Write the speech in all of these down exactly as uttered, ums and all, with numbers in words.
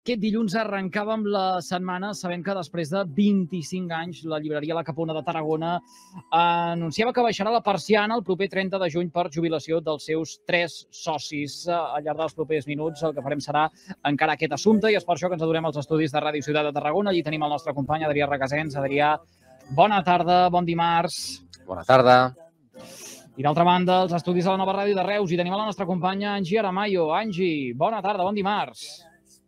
Aquest dilluns arrencàvem la setmana sabent que després de vint-i-cinc anys la llibreria La Capona de Tarragona anunciava que baixarà la persiana el proper trenta de juny per jubilació dels seus tres socis. Al llarg dels propers minuts el que farem serà encara aquest assumpte i és per això que ens adorem als estudis de Ràdio Ciutat de Tarragona. Allí tenim el nostre company Adrià Requesens. Adrià, bona tarda, bon dimarts. Bona tarda. I d'altra banda, als estudis de la nova ràdio de Reus hi tenim la nostra companya Angie Aramayo. Angie, bona tarda, bon dimarts.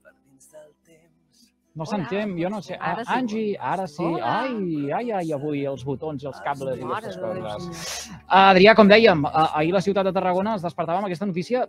No s'entén, jo no sé. Ah, Angie, ara sí. Ai, ai, ai, avui els botons i els cables i aquestes coses. Adrià, com dèiem, ahir la ciutat de Tarragona es despertava amb aquesta notícia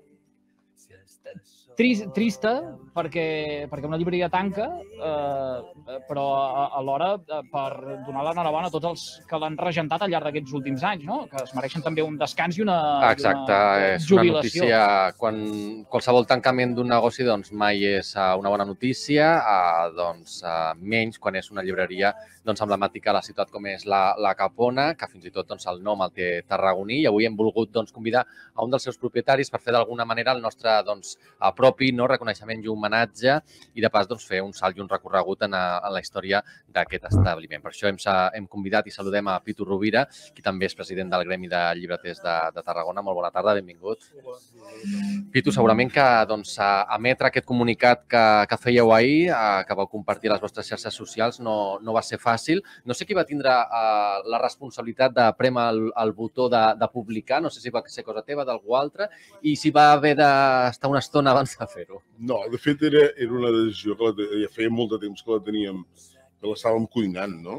trista, perquè una llibreria tanca, però alhora per donar l'enhorabona a tots els que l'han regentat al llarg d'aquests últims anys, que es mereixen també un descans i una jubilació. Exacte, és una notícia, quan qualsevol tancament d'un negoci mai és una bona notícia, menys quan és una llibreria emblemàtica a la ciutat com és la Capona, que fins i tot el nom el té tarragoní, i avui hem volgut convidar a un dels seus propietaris per fer d'alguna manera el nostre propi reconeixement i homenatge i de pas fer un salt i un recorregut en la història d'aquest establiment. Per això hem convidat i saludem a Pitu Rovira, qui també és president del Gremi de Llibreters de Tarragona. Molt bona tarda, benvingut. Pitu, segurament que emetre aquest comunicat que fèieu ahir, que vau compartir a les vostres xarxes socials, no va ser fàcil. No sé qui va tindre la responsabilitat de prémer el botó de publicar, no sé si va ser cosa teva, d'algú altre, i si va haver d'estar una estona abans de fer-ho. No, de fet era una decisió que ja feia molt de temps que la teníem, que l'estàvem cuinant, no?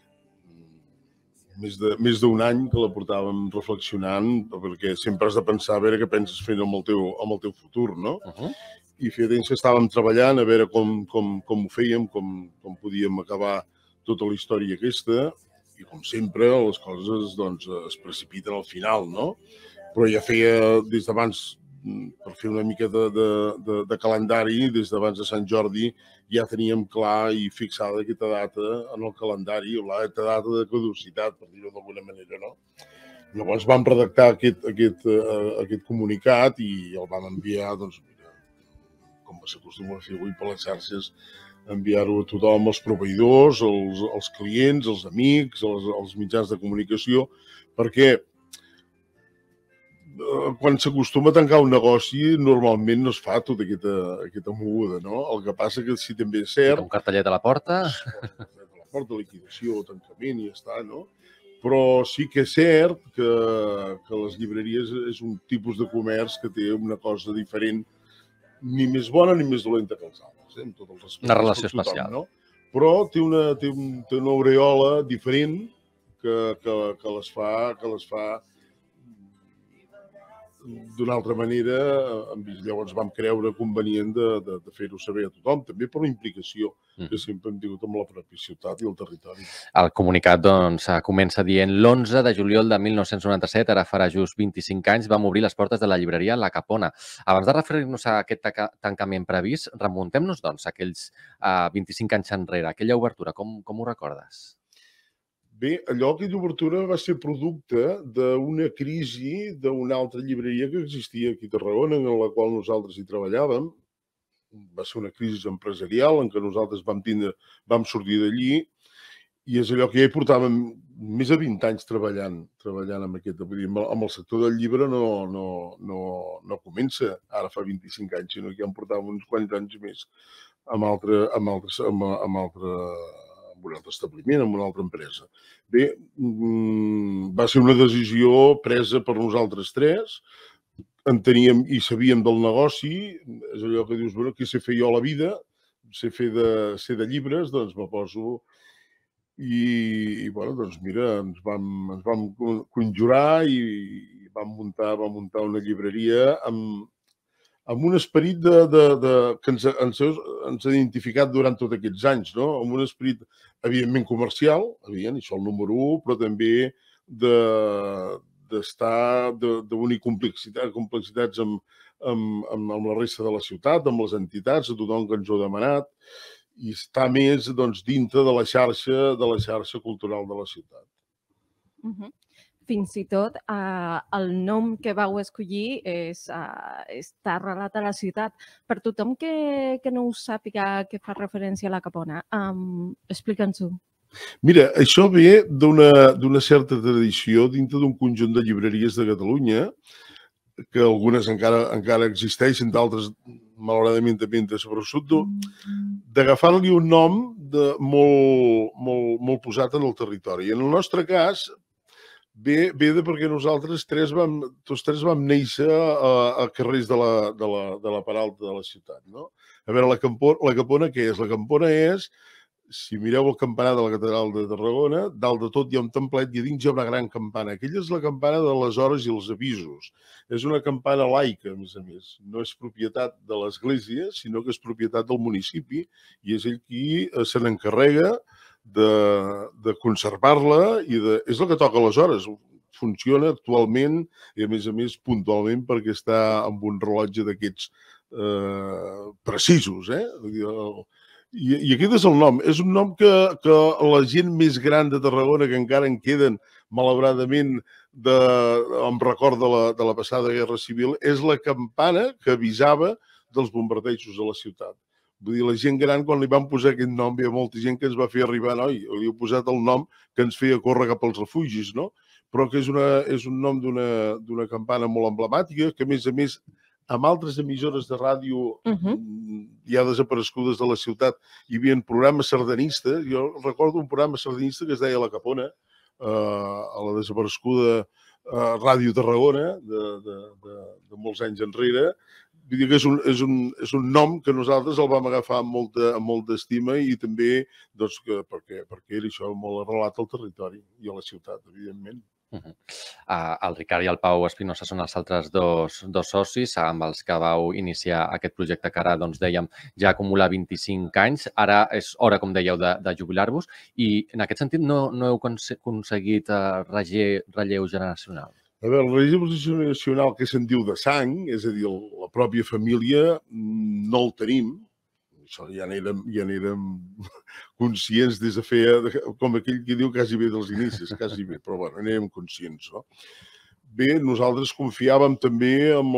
Més d'un any que la portàvem reflexionant, perquè sempre has de pensar a veure què penses fer amb el teu futur, no? I feia temps que estàvem treballant a veure com ho fèiem, com podíem acabar tota la història aquesta, i com sempre les coses es precipiten al final, no? Però ja feia des d'abans, per fer una mica de calendari, des d'abans de Sant Jordi ja teníem clar i fixada aquesta data en el calendari, la data de caducitat, per dir-ho d'alguna manera, no? Llavors vam redactar aquest comunicat i el vam enviar, doncs, com s'acostuma a fer avui per les xarxes, enviar-ho a tothom, als proveïdors, als clients, als amics, als mitjans de comunicació, perquè quan s'acostuma a tancar un negoci, normalment no es fa tota aquesta moguda, no? El que passa que sí també és cert... Un cartellet a la porta. A la porta, liquidació, tancament i ja està, no? Però sí que és cert que les llibreries és un tipus de comerç que té una cosa diferent, ni més bona ni més dolenta que els altres. Una relació especial. Però té una aureola diferent que les fa d'una altra manera. Llavors vam creure convenient de fer-ho saber a tothom, també per la implicació que sempre hem tingut amb la pròpia ciutat i el territori. El comunicat comença dient l'onze de juliol de mil nou-cents noranta-set, ara farà just vint-i-cinc anys, vam obrir les portes de la llibreria La Capona. Abans de referir-nos a aquest tancament previst, remuntem-nos doncs a aquells vint-i-cinc anys enrere, aquella obertura, com ho recordes? Bé, allò, aquella obertura va ser producte d'una crisi d'una altra llibreria que existia aquí a Tarragona, en la qual nosaltres hi treballàvem. Va ser una crisi empresarial en què nosaltres vam sortir d'allí i és allò que ja hi portàvem més de vint anys treballant amb aquest. Amb el sector del llibre no comença ara fa vint-i-cinc anys, sinó que ja en portàvem uns quants anys més amb un altre establiment, amb una altra empresa. Bé, va ser una decisió presa per nosaltres tres, enteníem i sabíem del negoci, és allò que dius, bueno, què sé fer jo a la vida, sé fer de llibres, doncs me poso i, bueno, doncs mira, ens vam conjurar i vam muntar una llibreria amb amb un esperit que ens ha identificat durant tots aquests anys, amb un esperit, evidentment, comercial, això el número u, però també d'estar, d'unir complexitats amb la resta de la ciutat, amb les entitats, a tothom que ens ho ha demanat, i estar més dintre de la xarxa cultural de la ciutat. fins i tot el nom que vau escollir està arrelat a la ciutat. Per tothom que no us sàpiga que fa referència a la Capona, explica'ns-ho. Mira, això ve d'una certa tradició dintre d'un conjunt de llibreries de Catalunya, que algunes encara existeixen, d'altres malauradament també han desaparegut, d'agafar-li un nom molt posat en el territori. En el nostre cas, ve de perquè nosaltres tots tres vam néixer a carrers de la part alta de la ciutat. A veure, la Capona què és? La Capona és, si mireu el campanar de la Catedral de Tarragona, dalt de tot hi ha un templet i a dins hi ha una gran campana. Aquella és la campana de les hores i els avisos. És una campana laica, a més a més. No és propietat de l'Església, sinó que és propietat del municipi i és ell qui se n'encarrega de conservar-la i és el que toca aleshores. Funciona actualment i, a més a més, puntualment perquè està amb un rellotge d'aquests precisos, eh? I aquest és el nom. És un nom que la gent més gran de Tarragona, que encara en queden, malauradament, amb record de la passada Guerra Civil, és la campana que avisava dels bombardejos a la ciutat. Vull dir, la gent gran, quan li van posar aquest nom, hi ha molta gent que ens va fer arribar, no? I li heu posat el nom que ens feia córrer cap als refugis, no? Però que és un nom d'una campana molt emblemàtica, que, a més a més, amb altres emissores de ràdio ja desaparegudes de la ciutat, hi havia programes sardanistes. Jo recordo un programa sardanista que es deia La Capona, a la desapareguda Ràdio Tarragona, de molts anys enrere. Vull dir que és un nom que nosaltres el vam agafar amb molta estima i també perquè era això molt arrelat al territori i a la ciutat, evidentment. El Ricard i el Pau Espinosa són els altres dos socis amb els que vau iniciar aquest projecte que ara, doncs, dèiem, ja acumula vint-i-cinc anys. Ara és hora, com dèieu, de jubilar-vos i, en aquest sentit, no heu aconseguit relleu generacional? A veure, el relleu generacional que se'n diu de sang, és a dir, la pròpia família, no el tenim. Això ja n'érem conscients des de fer, com aquell que diu, quasi bé dels inicis, quasi bé, però bueno, n'érem conscients, no? Bé, nosaltres confiàvem també amb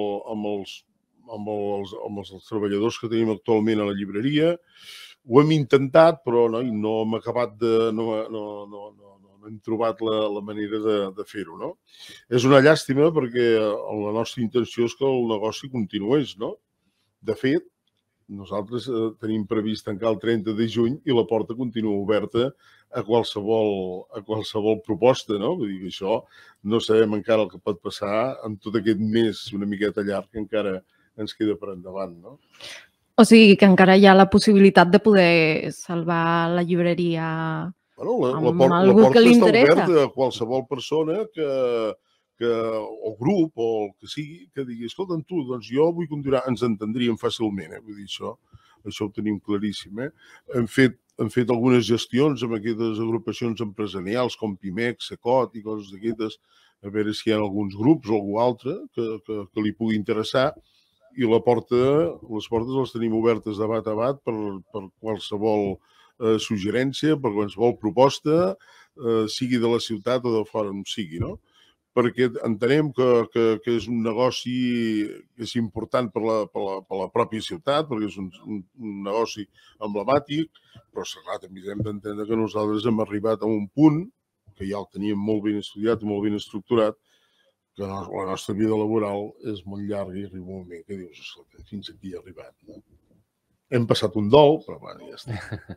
els treballadors que tenim actualment a la llibreria. Ho hem intentat, però no hem acabat de... no hem trobat la manera de fer-ho, no? És una llàstima perquè la nostra intenció és que el negoci continués, no? De fet, nosaltres tenim previst tancar el trenta de juny i la porta continua oberta a qualsevol proposta, no? Vull dir que això no sabem encara el que pot passar amb tot aquest mes una miqueta llarg que encara ens queda per endavant, no? O sigui que encara hi ha la possibilitat de poder salvar la llibreria amb algú que li interessa. La porta està oberta a qualsevol persona que o grup o el que sigui, que digui, escolta'm tu, doncs jo vull continuar, ens entendríem fàcilment, vull dir això, això ho tenim claríssim. Hem fet algunes gestions amb aquestes agrupacions empresarials com Pimex, Secot i coses d'aquestes, a veure si hi ha alguns grups o algú altre que li pugui interessar i les portes les tenim obertes de bat a bat per qualsevol suggerència, per qualsevol proposta, sigui de la ciutat o de fora on sigui, no? Perquè entenem que és un negoci que és important per la pròpia ciutat, perquè és un negoci emblemàtic, però clar, també hem d'entendre que nosaltres hem arribat a un punt, que ja el teníem molt ben estudiat i molt ben estructurat, que la nostra vida laboral és molt llarga i arriba un moment que dius, escolta, fins aquí he arribat. Hem passat un dol, però bueno, ja està.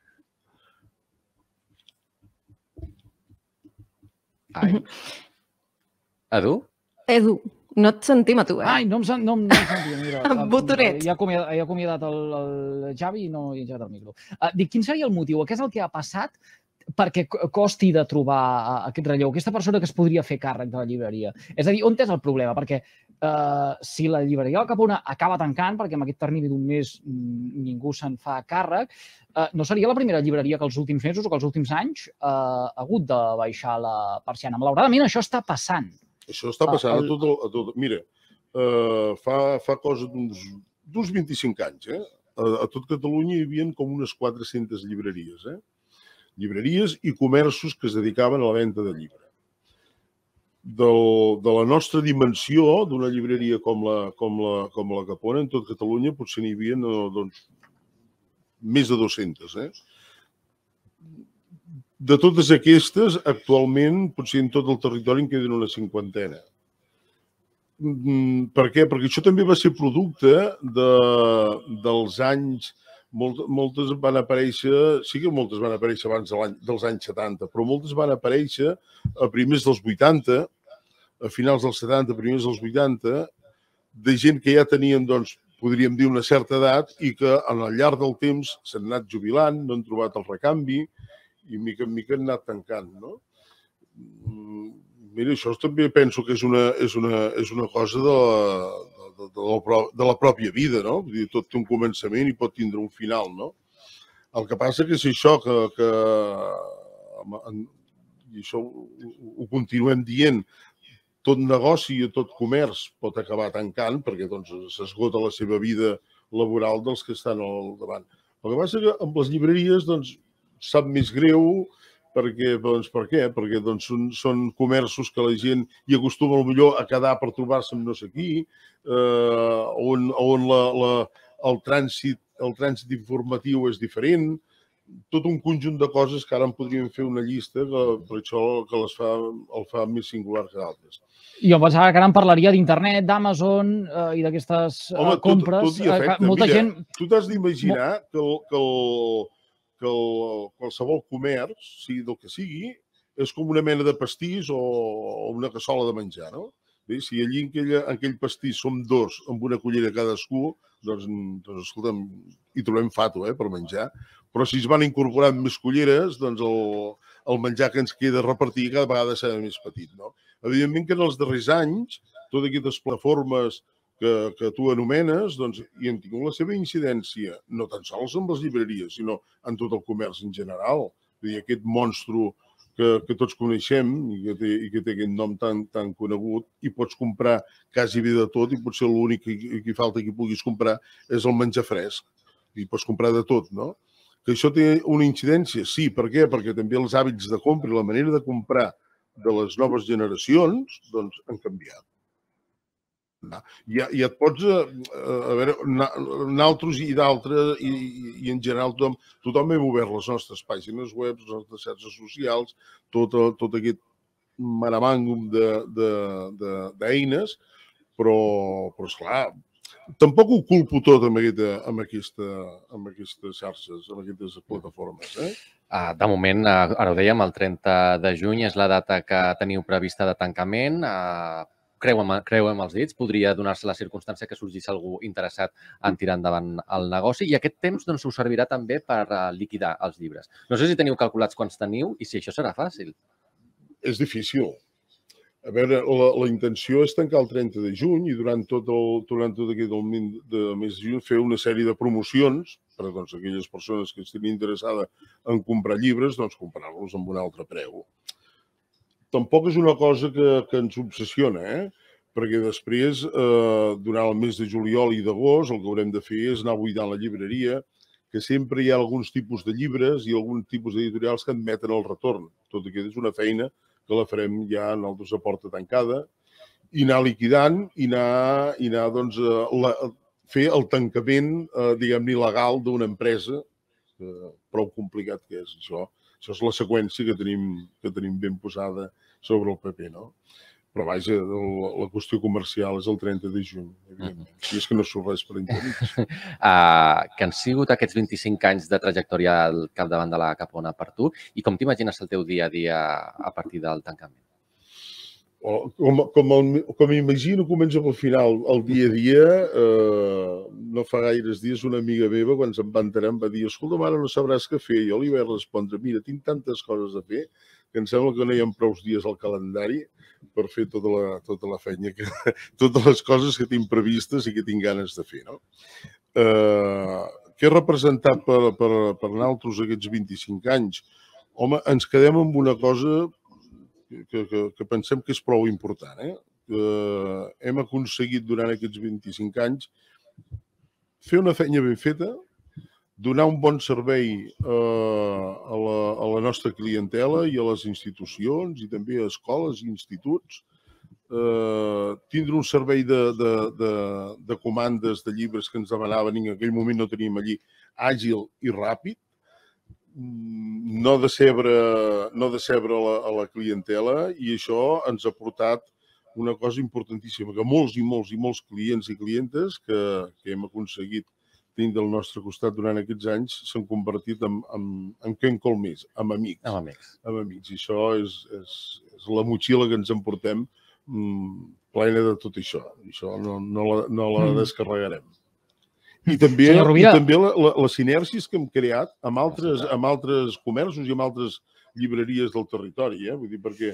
Ai. Edu? Edu, no et sentim a tu, eh? Ai, no em sentim, mira. Botonet. Ja he acomiadat el Javi i no he engegat el micro. Dic, quin seria el motiu? Què és el que ha passat perquè costi de trobar aquest relleu? Aquesta persona que es podria fer càrrec de la llibreria. És a dir, on és el problema? Perquè si la llibreria La Capona acaba tancant, perquè en aquest termini d'un mes ningú se'n fa càrrec, no seria la primera llibreria que els últims mesos o que els últims anys ha hagut de baixar la persiana. Malauradament, això està passant. Això està passant a tot... Mira, fa cosa d'uns vint-i-cinc anys, a tot Catalunya hi havia com unes quatre-centes llibreries. Llibreries i comerços que es dedicaven a la venda de llibre. de la nostra dimensió, d'una llibreria com la Capona, en tot Catalunya potser n'hi havia més de dues-centes. De totes aquestes, actualment, potser en tot el territori en queden una cinquantena. Per què? Perquè això també va ser producte dels anys... Moltes van aparèixer, sí que moltes van aparèixer abans dels anys setanta, però moltes van aparèixer a primers dels vuitanta, a finals dels setanta, primers dels vuitanta, de gent que ja tenien, doncs, podríem dir, una certa edat i que al llarg del temps s'han anat jubilant, no han trobat el recanvi i mica en mica han anat tancant, no? Mira, això també penso que és una cosa de de la pròpia vida, no? Vull dir, tot té un començament i pot tindre un final, no? El que passa que és això que, i això ho continuem dient, tot negoci i tot comerç pot acabar tancant perquè s'esgota la seva vida laboral dels que estan al davant. El que passa que amb les llibreries sap més greu. Per què? Perquè són comerços que la gent hi acostuma millor a quedar per trobar-se amb no sé qui, on el trànsit informatiu és diferent, tot un conjunt de coses que ara en podríem fer una llista, per això que el fa més singular que d'altres. Jo pensava que ara em parlaria d'internet, d'Amazon i d'aquestes compres. Home, tot hi afecta. Mira, tu t'has d'imaginar que que qualsevol comerç, sigui del que sigui, és com una mena de pastís o una cassola de menjar, no? Si allí en aquell pastís som dos amb una cullera cadascú, doncs, escolta'm, hi trobem fato per menjar, però si es van incorporant més culleres, doncs el menjar que ens queda repartir cada vegada serà més petit, no? Evidentment que en els darrers anys, totes aquestes plataformes que tu anomenes, hi han tingut la seva incidència, no tan sols amb les llibreries, sinó en tot el comerç en general. Vull dir, aquest monstru que tots coneixem i que té aquest nom tan conegut, i pots comprar quasi bé de tot, i potser l'únic que falta que puguis comprar és el menjar fresc. I pots comprar de tot, no? Que això té una incidència? Sí. Per què? Perquè també els hàbits de compra i la manera de comprar de les noves generacions han canviat. I et pots, a veure, nosaltres i d'altres, i en general tothom hem obert les nostres pàgines web, les nostres xarxes socials, tot aquest maramàngum d'eines, però, esclar, tampoc ho culpo tot amb aquestes xarxes, amb aquestes plataformes. De moment, ara ho dèiem, el trenta de juny és la data que teniu prevista de tancament. Creuem els dits, podria donar-se la circumstància que sorgís algú interessat en tirar endavant el negoci, i aquest temps us servirà també per liquidar els llibres. No sé si teniu calculats quants teniu i si això serà fàcil. És difícil. A veure, la intenció és tancar el trenta de juny i durant tot aquest mes de juny fer una sèrie de promocions per a aquelles persones que estiguin interessades en comprar llibres, doncs comprar-los amb un altre preu. Tampoc és una cosa que ens obsessiona, perquè després, durant el mes de juliol i d'agost, el que haurem de fer és anar buidant la llibreria, que sempre hi ha alguns tipus de llibres i alguns tipus d'editorials que admeten el retorn. Tot i que és una feina que la farem ja nosaltres a porta tancada, i anar liquidant i anar a fer el tancament, diguem-ne, legal d'una empresa, prou complicat que és això. Això és la seqüència que tenim ben posada sobre el paper, no? Però, vaja, la qüestió comercial és el trenta de juny, evidentment. I és que no surt res per intermig. Que han sigut aquests vint-i-cinc anys de trajectòria al capdavant de la Capona per tu, i com t'imagines el teu dia a dia a partir del tancament? Com m'imagino, comença pel final. El dia a dia, no fa gaires dies, una amiga meva, quan se'n va enterar, em va dir: escolta, ara no sabràs què fer. Jo li vaig respondre: mira, tinc tantes coses a fer que em sembla que no hi ha prou dies al calendari per fer tota la feina, totes les coses que tinc previstes i que tinc ganes de fer. Què ha representat per nosaltres aquests vint-i-cinc anys? Home, ens quedem amb una cosa que pensem que és prou important. Hem aconseguit durant aquests vint-i-cinc anys fer una feina ben feta, donar un bon servei a la nostra clientela i a les institucions i també a escoles i instituts, tindre un servei de comandes de llibres que ens demanaven i en aquell moment no teníem allí, àgil i ràpid, no decebre a la clientela, i això ens ha portat una cosa importantíssima, que molts i molts i molts clients i clientes que hem aconseguit tenir del nostre costat durant aquests anys s'han convertit en què en col més, en amics. Amb amics. Amb amics. I això és la motxilla que ens emportem plena de tot això. Això no la descarregarem. I també les sinèrgies que hem creat amb altres comerços i amb altres llibreries del territori. Vull dir, perquè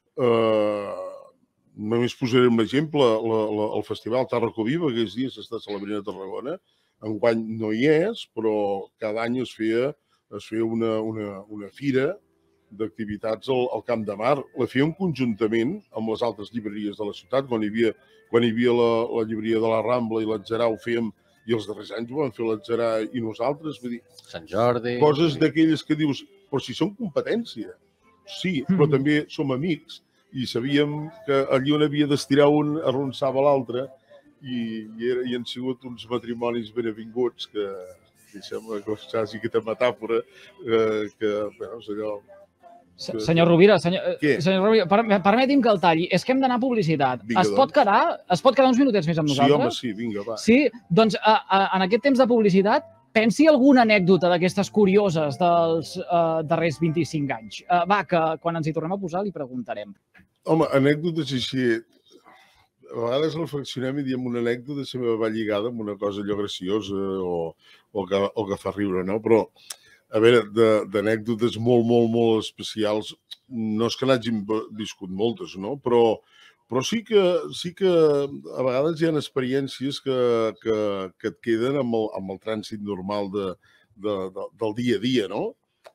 només posaré un exemple, el Festival Tàrraco Viva, aquests dies s'està celebrant a Tarragona, enguany no hi és, però cada any es feia una fira d'activitats al Camp de Mar. La fèiem conjuntament amb les altres llibreries de la ciutat. Quan hi havia la llibreria de la Rambla i l'Atzarà ho fèiem, i els darrers anys ho van fer l'Atzarà i nosaltres. Vull dir, Sant Jordi... Coses d'aquelles que dius, però si són competència. Sí, però també som amics i sabíem que allí on havia d'estirar un arronsava l'altre i han sigut uns matrimonis benavinguts que, deixem-me que faci aquesta metàfora, que, bueno, és allò... Senyor Rovira, permeti'm que el talli. És que hem d'anar a publicitat. Es pot quedar uns minutets més amb nosaltres? Sí, home, sí, vinga, va. Sí? Doncs en aquest temps de publicitat, pensi alguna anècdota d'aquestes curioses dels darrers vint-i-cinc anys. Va, que quan ens hi tornem a posar li preguntarem. Home, anècdotes així... A vegades reflexionem i diem una anècdota sempre va lligada amb una cosa allò graciosa o que fa riure, no? Però a veure, d'anècdotes molt, molt, molt especials, no és que n'hàgim viscut moltes, no? Però sí que a vegades hi ha experiències que et queden amb el trànsit normal del dia a dia, no?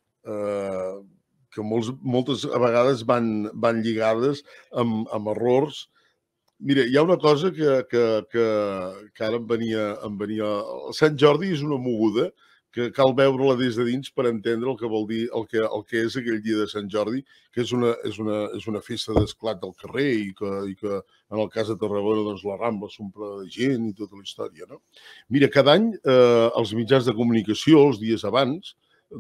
Que moltes vegades van lligades amb errors. Mira, hi ha una cosa que ara em venia... Sant Jordi és una moguda que cal veure-la des de dins per entendre el que vol dir, el que és aquell dia de Sant Jordi, que és una festa d'esclat del carrer i que en el cas de Tarragona la Rambla s'omple de gent i tota la història. Mira, cada any els mitjans de comunicació, els dies abans,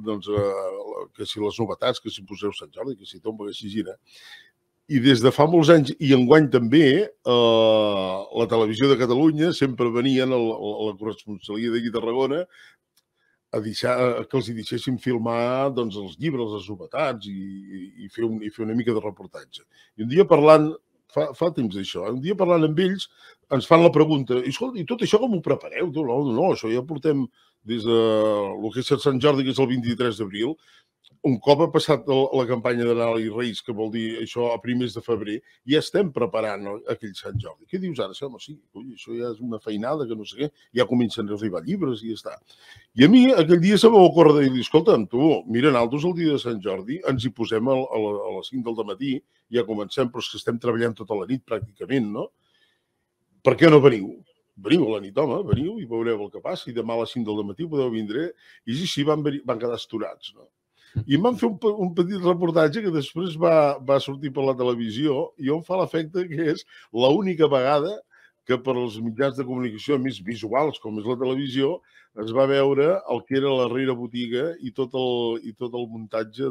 que si les novetats, que si poseu Sant Jordi, que si tomba, que si gira, i des de fa molts anys, i enguany també, la televisió de Catalunya sempre venien a la corresponsalia d'aquí a Tarragona a que els hi deixessin filmar els llibres, les novetats i fer una mica de reportatge. I un dia parlant, fa temps d'això, un dia parlant amb ells ens fan la pregunta, i escolta, i tot això com ho prepareu? No, no, això ja portem des del que és Sant Jordi, que és el vint-i-tres d'abril, un cop ha passat la campanya de Nadal i Reis, que vol dir això a primers de febrer, ja estem preparant aquell Sant Jordi. Què dius ara? Home, sí, això ja és una feinada, que no sé què, ja comencen a arribar llibres i ja està. I a mi aquell dia se m'ha ocorregut de dir, escolta'm, tu, mira, nosaltres el dia de Sant Jordi ens hi posem a les cinc del matí, ja comencem, però és que estem treballant tota la nit pràcticament, no? Per què no veniu? Veniu a la nit, home, veniu i veureu el que passa, i demà a les cinc del matí podeu vindre, i així van quedar esturats, no? I em van fer un petit reportatge que després va sortir per la televisió i on fa l'efecte que és l'única vegada que per als mitjans de comunicació més visuals, com és la televisió, es va veure el que era la darrera botiga i tot el muntatge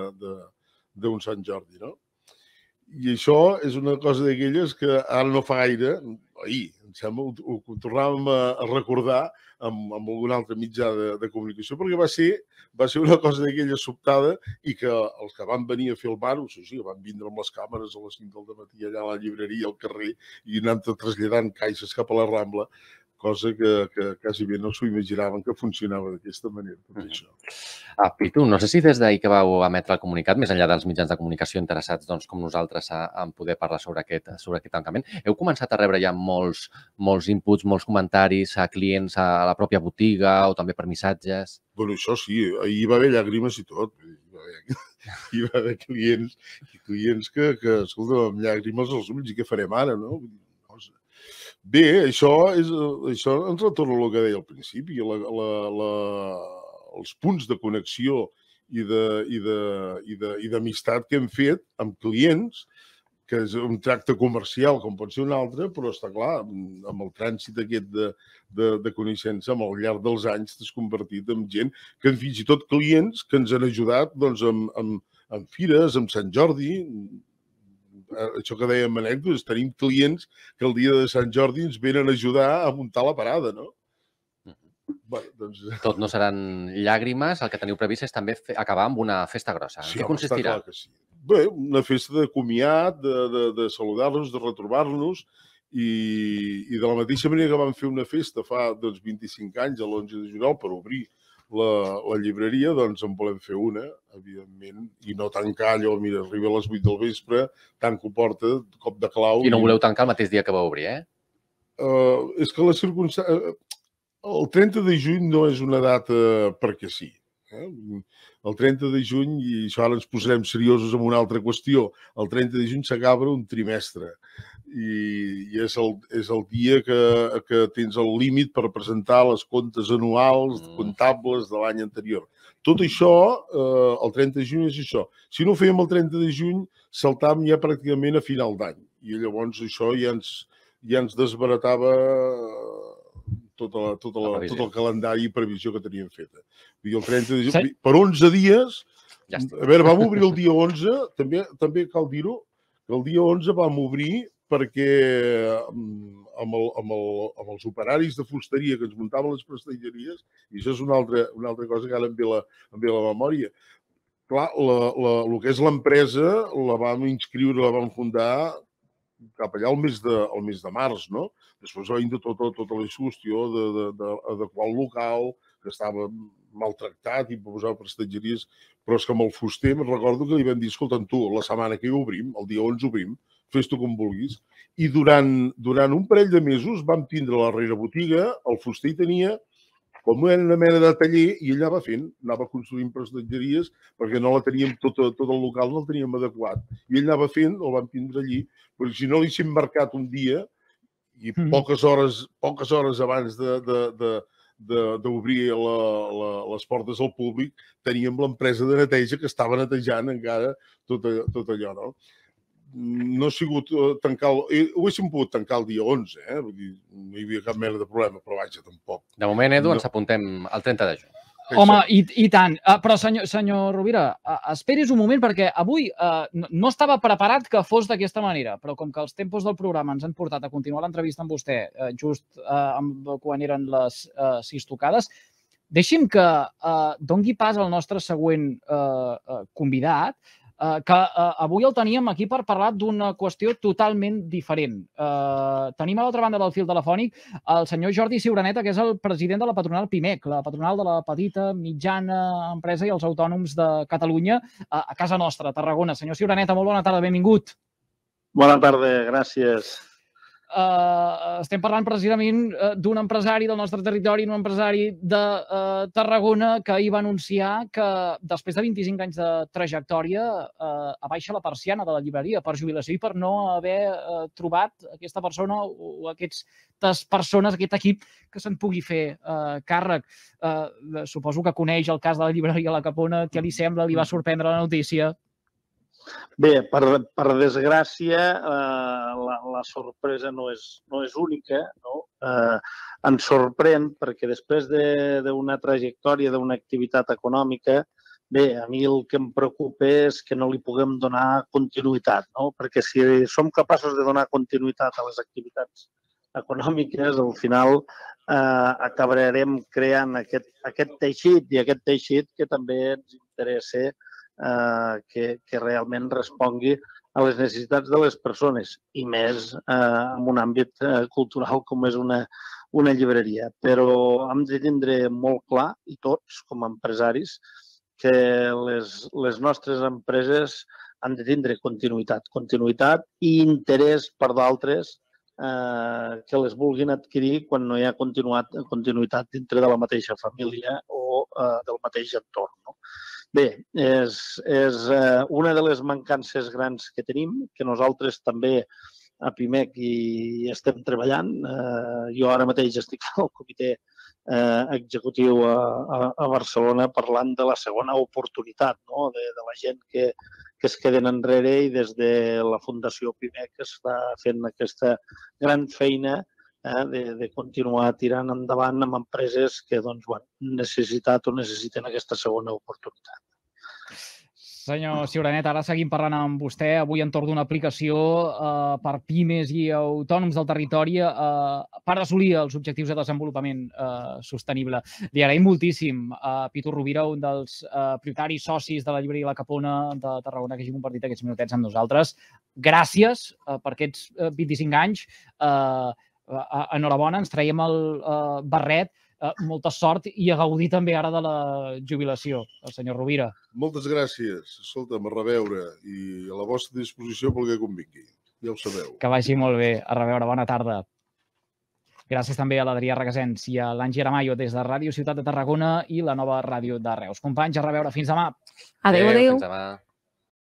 d'un Sant Jordi, no? I això és una cosa d'aquelles que ara no fa gaire, ahir, em sembla, ho tornàvem a recordar amb algun altre mitjà de comunicació, perquè va ser una cosa d'aquella sobtada i que els que van venir a filmar-ho, sí, van vindre amb les càmeres a les cinc del matí allà a la llibreria, al carrer, i anant traslladant caixes cap a la Rambla, cosa que quasi bé no s'ho imaginaven que funcionava d'aquesta manera, tot això. Pitu, no sé si des d'ahir que vau emetre el comunicat, més enllà dels mitjans de comunicació interessats com nosaltres en poder parlar sobre aquest tancament, heu començat a rebre ja molts inputs, molts comentaris a clients a la pròpia botiga o també per missatges? Bueno, això sí, ahir hi va haver llàgrimes i tot. Hi va haver clients que, escolta, amb llàgrimes als ulls, i què farem ara, no? Bé, això ens retorna al que deia al principi, els punts de connexió i d'amistat que hem fet amb clients que és un tracte comercial, com pot ser un altre, però està clar, amb el trànsit aquest de, de, de coneixença, amb el llarg dels anys t'has convertit en gent que fins i tot clients que ens han ajudat doncs, amb, amb, amb fires, amb Sant Jordi, això que dèiem anècdotes, tenim clients que el dia de Sant Jordi ens venen a ajudar a muntar la parada, no? Bueno, doncs... Tot no seran llàgrimes, el que teniu previst és també acabar amb una festa grossa. En sí, què consistirà? Està clar que sí. Bé, una festa de comiat, de, de, de saludar-nos, de retrobar-nos i, i de la mateixa manera que vam fer una festa fa doncs, vint-i-cinc anys, a l'onze de juliol, per obrir la, la llibreria, doncs en volem fer una, evidentment, i no tancar allò, mira, arriba a les vuit del vespre, tanco porta, cop de clau... I no voleu tancar el mateix dia que va obrir, eh? Uh, és que la circumstància... El trenta de juny no és una data perquè sí. Eh? El trenta de juny, i això ara ens posarem seriosos amb una altra qüestió, el trenta de juny s'acaba un trimestre i, i és, el, és el dia que, que tens el límit per presentar les comptes anuals, mm. comptables de l'any anterior. Tot això, eh, el trenta de juny és això. Si no ho fèiem el trenta de juny, saltàvem ja pràcticament a final d'any i llavors això ja ens, ja ens desbaratava Tot, la, tot, la, tot el calendari i previsió que teníem feta. I el trenta de juny, per onze dies, ja a veure, vam obrir el dia onze, també, també cal dir-ho, que el dia onze vam obrir perquè amb, el, amb, el, amb els operaris de fusteria que ens muntaven les prestatgeries, i això és una altra, una altra cosa que ara em ve la, em ve la memòria, clar, la, la, el que és l'empresa la vam inscriure, la vam fundar cap allà al mes de, al mes de març, no? Després va vindre tota, tota la discussió d'adequar el local, que estava maltractat i posar prestatgeries, però és que amb el fuster me'n recordo que li vam dir, escolta'm tu, la setmana que hi obrim, el dia onze obrim, fes-t'ho com vulguis, i durant, durant un parell de mesos vam tindre la darrera botiga, el fuster hi tenia com una mena de taller i ell anava fent, anava construint prestatgeries perquè no la teníem, tot, tot el local no el teníem adequat. I ell anava fent, el vam tindre allí, perquè si no li s'hem marcat un dia i mm. poques hores, poques hores abans de, de, de, d'obrir la, la, les portes al públic, teníem l'empresa de neteja que estava netejant encara tot, tot allò, no? No ha sigut tancar... El, ho haguéssim pogut tancar el dia onze, eh? Vull dir, no hi havia cap mena de problema, però vaja, tampoc. De moment, Edu, no. ens apuntem al trenta de juny. Home, i, i tant. Uh, però, senyor, senyor Rovira, uh, esperis un moment, perquè avui uh, no, no estava preparat que fos d'aquesta manera, però com que els tempos del programa ens han portat a continuar l'entrevista amb vostè uh, just uh, amb, quan eren les uh, sis tocades, deixi'm que uh, dongui pas al nostre següent uh, uh, convidat, Uh, que uh, avui el teníem aquí per parlar d'una qüestió totalment diferent. Uh, tenim a l'altra banda del fil telefònic el senyor Jordi Ciuraneta, que és el president de la patronal PIMEC, la patronal de la petita, mitjana empresa i els autònoms de Catalunya, uh, a casa nostra, a Tarragona. Senyor Ciuraneta, molt bona tarda, benvingut. Bona tarda, gràcies. Uh, estem parlant precisament uh, d'un empresari del nostre territori, un empresari de uh, Tarragona que ahir va anunciar que després de vint-i-cinc anys de trajectòria uh, abaixa la persiana de la llibreria per jubilació i per no haver uh, trobat aquesta persona o aquestes persones, aquest equip que se'n pugui fer uh, càrrec. Uh, suposo que coneix el cas de la llibreria La Capona. Què li sembla? Li va sorprendre la notícia? Bé, per, per desgràcia, eh, la, la sorpresa no és, no és única, no? Eh, ens sorprèn perquè després d'una trajectòria, d'una activitat econòmica, bé, a mi el que em preocupa és que no li puguem donar continuïtat, no? Perquè si som capaços de donar continuïtat a les activitats econòmiques, al final eh, acabarem creant aquest, aquest teixit i aquest teixit que també ens interessa Eh, que, que realment respongui a les necessitats de les persones i més eh, en un àmbit eh, cultural com és una, una llibreria. Però hem de tindre molt clar, i tots com a empresaris, que les, les nostres empreses han de tindre continuïtat, continuïtat i interès per d'altres eh, que les vulguin adquirir quan no hi ha continuat, continuïtat dintre de la mateixa família o eh, del mateix entorn, no? Bé, és, és una de les mancances grans que tenim, que nosaltres també a PIMEC hi estem treballant. Jo ara mateix estic al comitè executiu a, a Barcelona parlant de la segona oportunitat, no? de, de la gent que, que es queden enrere i des de la Fundació Pimec està fent aquesta gran feina eh, de, de continuar tirant endavant amb empreses que doncs, bueno, han necessitat o necessiten aquesta segona oportunitat. Senyor Ciuranet, ara seguim parlant amb vostè avui entorn d'una aplicació eh, per pimes i autònoms del territori eh, per assolir els objectius de desenvolupament eh, sostenible. Li agraïm moltíssim a Pitu Rovira, un dels eh, prioritaris socis de la llibreria La Capona de Tarragona, que hagi compartit aquests minutets amb nosaltres. Gràcies eh, per aquests eh, vint-i-cinc anys. Eh, eh, enhorabona, ens traiem el eh, barret. Uh, molta sort i a gaudir també ara de la jubilació, el senyor Rovira. Moltes gràcies. Escolta'm, a reveure i a la vostra disposició pel que convingui. Ja ho sabeu. Que vagi molt bé. A reveure. Bona tarda. Gràcies també a l'Adrià Regasens i a l'Angi Aramayo des de Ràdio Ciutat de Tarragona i la nova ràdio de Reus. Companys, a reveure. Fins demà. Adéu, adéu. Fins demà.